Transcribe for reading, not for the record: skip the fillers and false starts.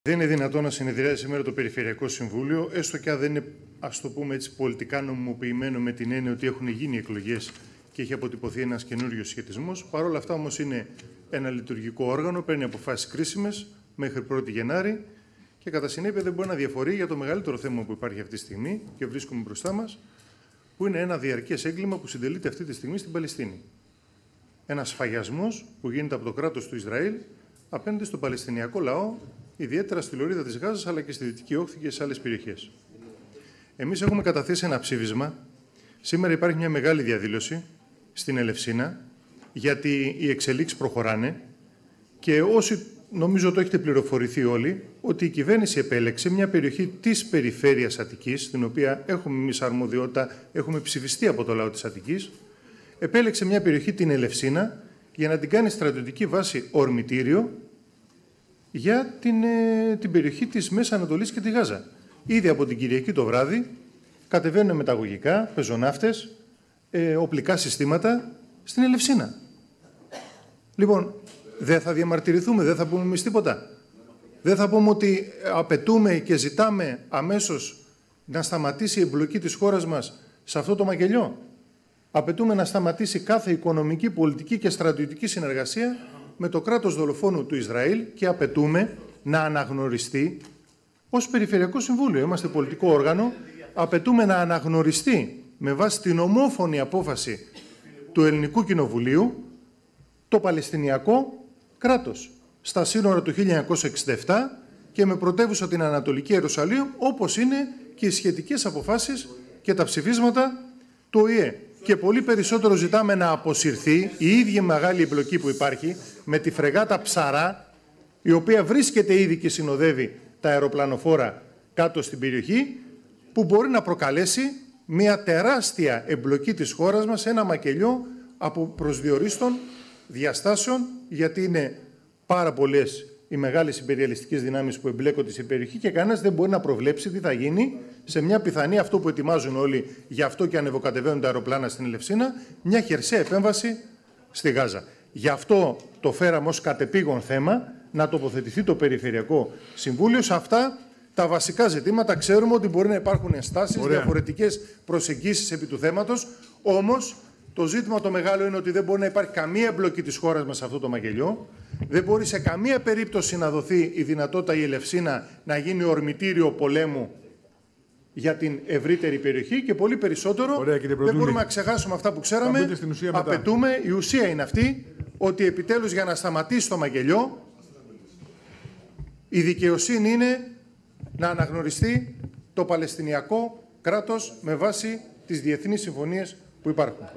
Δεν είναι δυνατόν να συνεδριάζει σήμερα το Περιφερειακό Συμβούλιο, έστω και αν δεν είναι, ας το πούμε έτσι, πολιτικά νομιμοποιημένο με την έννοια ότι έχουν γίνει εκλογές και έχει αποτυπωθεί ένας καινούριος σχετισμός. Παρ' όλα αυτά όμως είναι ένα λειτουργικό όργανο, παίρνει αποφάσεις κρίσιμες μέχρι 1η Γενάρη και κατά συνέπεια δεν μπορεί να διαφορεί για το μεγαλύτερο θέμα που υπάρχει αυτή τη στιγμή και βρίσκουμε μπροστά μας, που είναι ένα διαρκές έγκλημα που συντελείται αυτή τη στιγμή στην Παλαιστίνη. Ένας σφαγιασμός που γίνεται από το κράτος του Ισραήλ απέναντι στον Παλαιστινιακό λαό, ιδιαίτερα στη λωρίδα της Γάζας, αλλά και στη Δυτική Όχθη και σε άλλες περιοχές. Εμείς έχουμε καταθέσει ένα ψήφισμα. Σήμερα υπάρχει μια μεγάλη διαδήλωση στην Ελευσίνα, γιατί οι εξελίξεις προχωράνε και όσοι νομίζω το έχετε πληροφορηθεί όλοι, ότι η κυβέρνηση επέλεξε μια περιοχή της περιφέρειας Αττικής, στην οποία έχουμε εμείς αρμοδιότητα, έχουμε ψηφιστεί από το λαό της Αττικής, επέλεξε μια περιοχή, την Ελευσίνα, για να την κάνει στρατιωτική βάση ορμητήριο για την περιοχή της Μέσης Ανατολής και τη Γάζα. Ήδη από την Κυριακή το βράδυ κατεβαίνουν μεταγωγικά, πεζοναύτες, οπλικά συστήματα στην Ελευσίνα. Λοιπόν, δεν θα διαμαρτυρηθούμε, δεν θα πούμε εμείς τίποτα. Δεν θα πούμε ότι απαιτούμε και ζητάμε αμέσως να σταματήσει η εμπλοκή της χώρας μας σε αυτό το μακελιό. Απαιτούμε να σταματήσει κάθε οικονομική, πολιτική και στρατιωτική συνεργασία με το κράτος δολοφόνου του Ισραήλ και απαιτούμε να αναγνωριστεί ως Περιφερειακό Συμβούλιο. Είμαστε πολιτικό όργανο. Απαιτούμε να αναγνωριστεί με βάση την ομόφωνη απόφαση του Ελληνικού Κοινοβουλίου το Παλαιστινιακό κράτος στα σύνορα του 1967 και με πρωτεύουσα την Ανατολική Ιερουσαλήμ, όπως είναι και οι σχετικές αποφάσεις και τα ψηφίσματα του ΟΗΕ. Και πολύ περισσότερο ζητάμε να αποσυρθεί η ίδια μεγάλη εμπλοκή που υπάρχει με τη φρεγάτα Ψαρά, η οποία βρίσκεται ήδη και συνοδεύει τα αεροπλανοφόρα κάτω στην περιοχή, που μπορεί να προκαλέσει μια τεράστια εμπλοκή της χώρας μας σε ένα μακελιό από προσδιορίστων διαστάσεων, γιατί είναι πάρα πολλές οι μεγάλες imperialιστικές δυνάμεις που εμπλέκονται στην περιοχή και κανένας δεν μπορεί να προβλέψει τι θα γίνει σε μια πιθανή, αυτό που ετοιμάζουν όλοι, γι' αυτό και ανεβοκατεβαίνουν τα αεροπλάνα στην Ελευσίνα, μια χερσαία επέμβαση στη Γάζα. Γι' αυτό το φέραμε ως κατεπήγον θέμα να τοποθετηθεί το Περιφερειακό Συμβούλιο σε αυτά τα βασικά ζητήματα. Ξέρουμε ότι μπορεί να υπάρχουν ενστάσεις, διαφορετικές προσεγγίσεις επί του θέματος, όμως το ζήτημα το μεγάλο είναι ότι δεν μπορεί να υπάρχει καμία εμπλοκή της χώρας μας σε αυτό το μακελιό. Δεν μπορεί σε καμία περίπτωση να δοθεί η δυνατότητα η Ελευσίνα να γίνει ορμητήριο πολέμου για την ευρύτερη περιοχή και πολύ περισσότερο δεν μπορούμε να ξεχάσουμε αυτά που ξέραμε. Απαιτούμε, η ουσία είναι αυτή, ότι επιτέλους για να σταματήσει το μακελιό η δικαιοσύνη είναι να αναγνωριστεί το Παλαιστινιακό κράτος με βάση τις διεθνείς συμφωνίες που υπάρχουν.